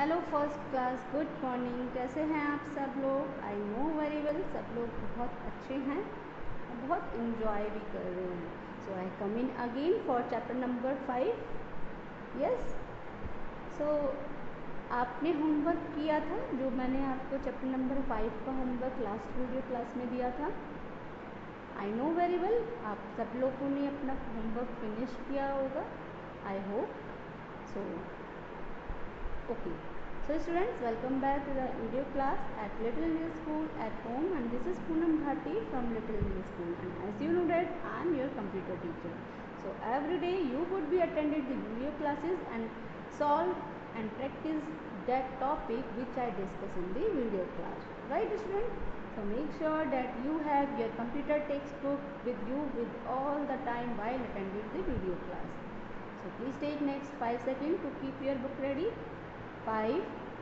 Hello first class, good morning. कैसे हैं आप सब लोग? आई नो वेरी वेल, सब लोग बहुत अच्छे हैं और बहुत इन्जॉय भी कर रहे हैं। So I come in again for chapter number 5। Yes, so आपने होमवर्क किया था जो मैंने आपको चैप्टर नंबर 5 का होमवर्क लास्ट वीडियो क्लास में दिया था। आई नो वेरी वेल, आप सब लोगों ने अपना होमवर्क फिनिश किया होगा, I hope so. Okay, so students, welcome back to the video class at Little English School at home, and this is Poonam Bhati from Little English School, and as you know that I am your computer teacher. So every day you would be attended the video classes and solve and practice that topic which I discuss in the video class, right students? So make sure that you have your computer textbook with you with all the time while attending the video class. So please take next 5 seconds to keep your book ready. 5,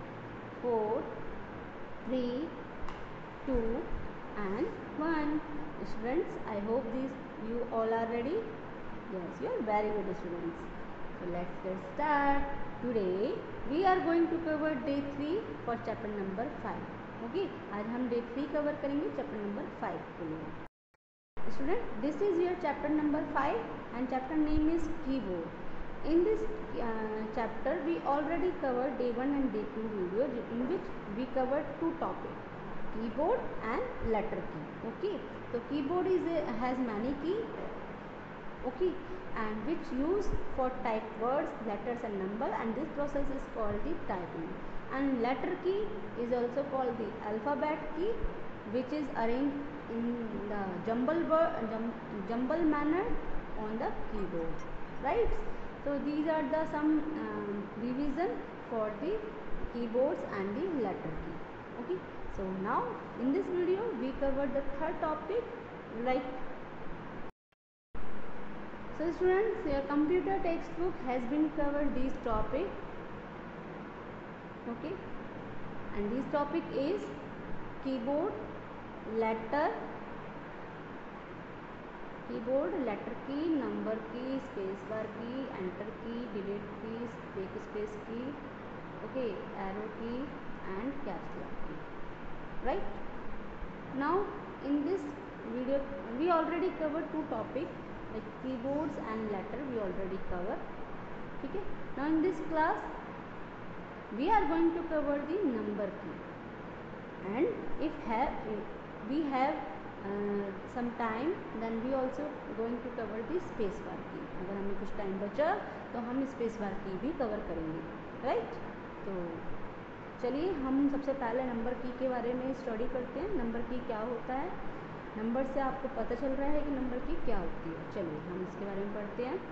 4, 3, 2 and 1. Students, I hope you all are ready. Yes, you are very good students. So let's get start. Today we are going to cover day 3 for chapter number 5. Okay, आज हम day 3 cover करेंगे chapter number 5 के लिए. Student, this is your chapter number 5 and chapter name is keyboard. In this chapter we already covered day 1 and day 2 video in which we covered two topics, keyboard and letter key. Okay, so keyboard has many key, okay, and which used for type words, letters and number, and this process is called the typing. And letter key is also called the alphabet key, which is arranged in the jumble manner on the keyboard, right? So these are the some revision for the keyboards and the letter key. Okay, so now in this video we covered the third topic, like, so students, your computer textbook has been covered this topic. Okay, and this topic is keyboard, letter key, number key, space bar key, enter key, delete key, backspace key, okay, arrow key and caps lock key, right? Now in this video we already covered two topics, like keyboards and letter we already covered. Okay, now in this class we are going to cover the number key, and if we have some time, then we also going to cover the space bar key. अगर हमें कुछ time बचा तो हम space bar की भी cover करेंगे, right? तो चलिए हम सबसे पहले नंबर की के बारे में स्टडी करते हैं. नंबर की क्या होता है? नंबर से आपको पता चल रहा है कि नंबर की क्या होती है. चलिए हम इसके बारे में पढ़ते हैं.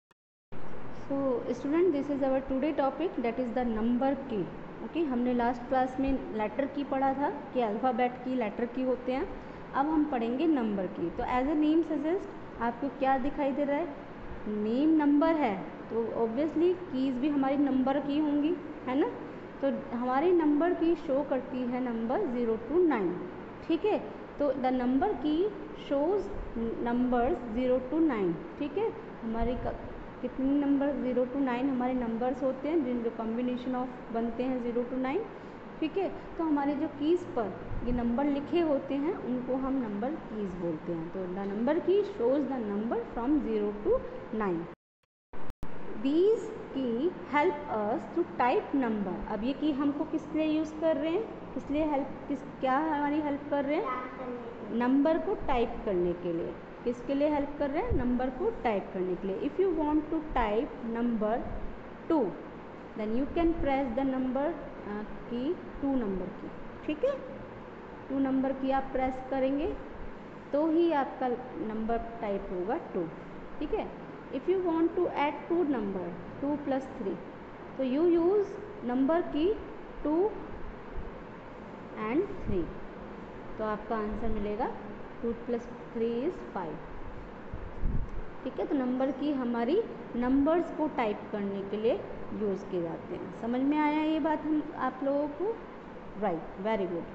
So student, this is our today topic, that is the number key. Okay, हमने लास्ट क्लास में लेटर की पढ़ा था कि अल्फ़ाबेट की, लेटर की होते हैं. अब हम पढ़ेंगे नंबर की. तो एज ए नेम सजेस्ट आपको क्या दिखाई दे रहा है? नेम नंबर है तो ऑब्वियसली कीज़ भी हमारी नंबर की होंगी, है ना? तो हमारी नंबर की शो करती है नंबर 0 to 9. ठीक है, तो the number key shows numbers 0 to 9. ठीक है, हमारी कितने नंबर 0 to 9 हमारे नंबर्स होते हैं जिन जो कॉम्बिनेशन ऑफ बनते हैं 0 to 9. ठीक है, तो हमारे जो कीज़ पर ये नंबर लिखे होते हैं उनको हम नंबर कीज़ बोलते हैं. तो the number key shows the number from 0 to 9. These key help us to type number. अब ये की हमको किस लिए यूज़ कर रहे हैं? किस लिए क्या हमारी हेल्प कर रहे हैं? नंबर को टाइप करने के लिए. किसके लिए हेल्प कर रहे हैं? नंबर को टाइप करने के लिए. If you want to type number 2, then you can press the number key 2 number की. ठीक है, 2 नंबर की आप प्रेस करेंगे तो ही आपका नंबर टाइप होगा 2. ठीक है, if you want to add 2 number 2 + 3, तो you use number key 2 and 3, तो आपका आंसर मिलेगा 2 + 3 = 5. ठीक है, तो नंबर की हमारी नंबर्स को टाइप करने के लिए यूज़ किए जाते हैं. समझ में आया ये बात हम आप लोगों को? Right, very good.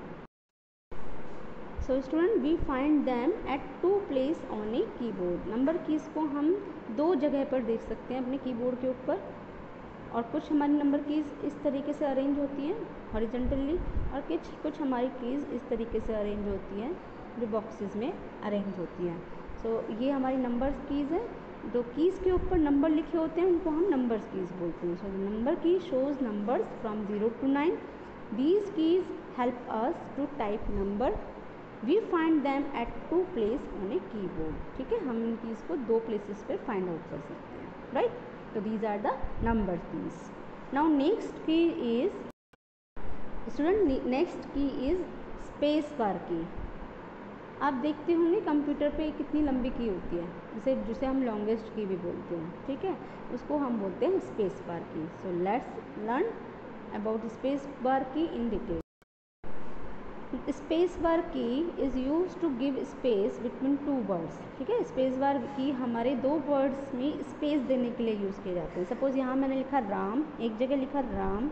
So student, we find them at 2 place on a keyboard. Number keys को हम 2 जगह पर देख सकते हैं अपने कीबोर्ड के ऊपर. और कुछ हमारी नंबर कीज़ इस तरीके से अरेंज होती हैं हॉरिजेंटली, और कुछ हमारी कीज़ इस तरीके से अरेंज होती हैं जो बॉक्सेस में अरेंज होती हैं। सो ये हमारी नंबर कीज़ हैं। जो कीज़ के ऊपर नंबर लिखे होते हैं उनको हम नंबर्स कीज़ बोलते हैं। So number key shows numbers from 0 to 9. These keys help us to type number. We find them at 2 places on a keyboard. ठीक है, हम इन कीज़ को 2 प्लेसेस पे फाइंड आउट कर सकते हैं, राइट। तो these are the number keys. Now next key is student, next key is space bar key. आप देखते होंगे कंप्यूटर पे कितनी लंबी की होती है, जिसे हम लॉन्गेस्ट की भी बोलते हैं, ठीक है, उसको हम बोलते हैं space bar key. So let's learn about space bar key in detail. Space bar key is use to give space between 2 words. ठीक है, स्पेस बार की हमारे 2 वर्ड्स में स्पेस देने के लिए यूज़ किए जाते हैं। सपोज यहाँ मैंने लिखा राम, एक जगह लिखा राम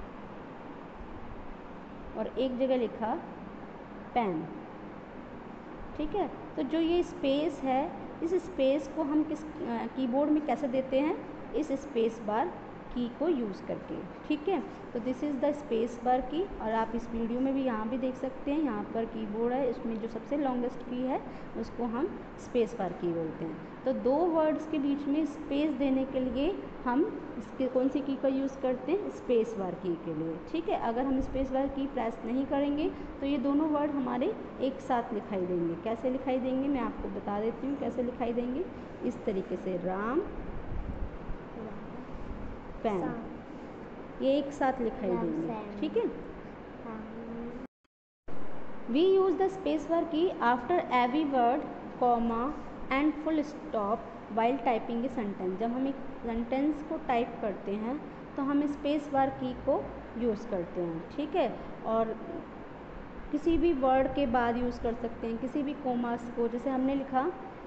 और एक जगह लिखा पेन। ठीक है, तो जो ये स्पेस है, इस स्पेस को हम किस कीबोर्ड में कैसे देते हैं, इस स्पेस बार की को यूज़ करके। ठीक है, तो this is the space bar key. और आप इस वीडियो में भी यहाँ भी देख सकते हैं, यहाँ पर कीबोर्ड है, इसमें जो सबसे लॉन्गेस्ट की है उसको हम स्पेस बार की बोलते हैं। तो 2 वर्ड्स के बीच में स्पेस देने के लिए हम इसके कौन सी की का यूज़ करते हैं, स्पेस बार की के लिए। ठीक है, अगर हम स्पेस बार की प्रेस नहीं करेंगे तो ये दोनों वर्ड हमारे एक साथ लिखाई देंगे। कैसे लिखाई देंगे मैं आपको बता देती हूँ कैसे लिखाई देंगे। इस तरीके से राम पेन, ये एक साथ लिखाई देंगे। ठीक है, we use the space bar key after every word, comma and full stop while typing a sentence. जब हम एक सेंटेंस को टाइप करते हैं तो हम स्पेस बार की को यूज़ करते हैं। ठीक है, और किसी भी वर्ड के बाद यूज़ कर सकते हैं, किसी भी कोमास को। जैसे हमने लिखा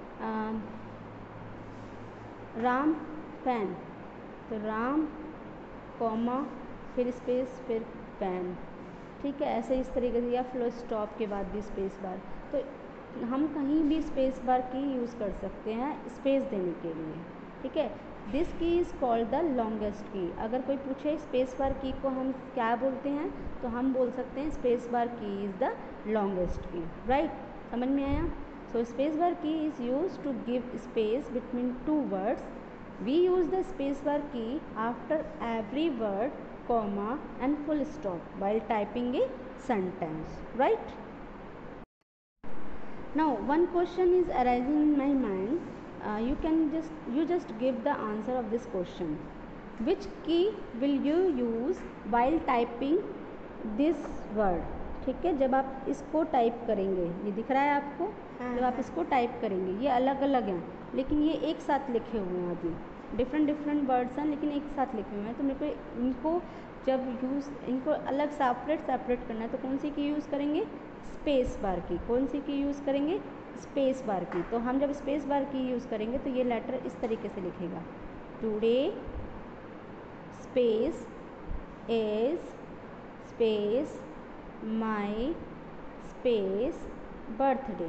राम पेन, तो राम कॉमा फिर स्पेस फिर पेन। ठीक है, ऐसे इस तरीके से, या फुल स्टॉप के बाद भी स्पेस बार। तो हम कहीं भी स्पेस बार की यूज़ कर सकते हैं स्पेस देने के लिए। ठीक है, दिस की इज़ कॉल्ड द लॉन्गेस्ट की। अगर कोई पूछे स्पेस बार की को हम क्या बोलते हैं, तो हम बोल सकते हैं space bar key is the longest key. Right, समझ में आया। So space bar key is use to give space between 2 words. We use the spacebar key after every word, comma and full stop while typing a sentence, right? Now one question is arising in my mind. You just give the answer of this question. Which key will you use while typing this word? ठीक है, जब आप इसको type करेंगे, ये दिख रहा है आपको, जब आप इसको टाइप करेंगे, ये अलग अलग हैं लेकिन ये एक साथ लिखे हुए हैं। अभी डिफरेंट वर्ड्स हैं लेकिन एक साथ लिखे हुए हैं। तो मेरे को इनको जब इनको अलग सेपरेट करना है तो कौन सी की यूज़ करेंगे, स्पेस बार की। कौन सी की यूज़ करेंगे, स्पेस बार की। तो हम जब स्पेस बार की यूज़ करेंगे तो ये लेटर इस तरीके से लिखेगा, today space is space my space birthday.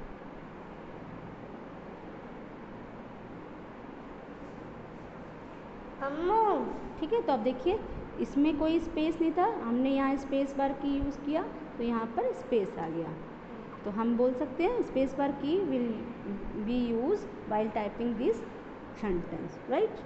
ठीक है, तो अब देखिए इसमें कोई स्पेस नहीं था, हमने यहाँ स्पेस बार की यूज़ किया तो यहाँ पर स्पेस आ गया। तो हम बोल सकते हैं space bar key will be use while typing this sentence, right.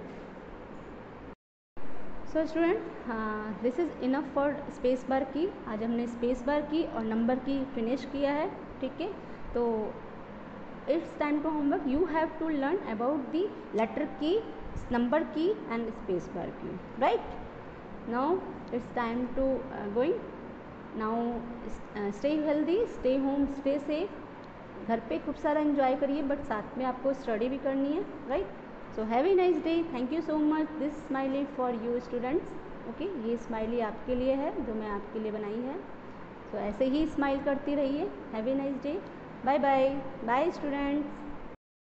So student, this is enough for space bar key. आज हमने स्पेस बार की और नंबर की फिनिश किया है। ठीक है, तो it's time to homework. You have to learn about the letter key, number key and space bar key, right? Now it's time to going. Now stay healthy, stay home, stay safe. घर पे खूब सारा enjoy करिए but साथ में आपको study भी करनी है, right. So have a nice day, thank you so much. This smiley for you students. Okay, ये स्माइली आपके लिए है जो मैं आपके लिए बनाई है। सो ऐसे ही स्माइल करती रहिए। Have a nice day, bye bye, bye students.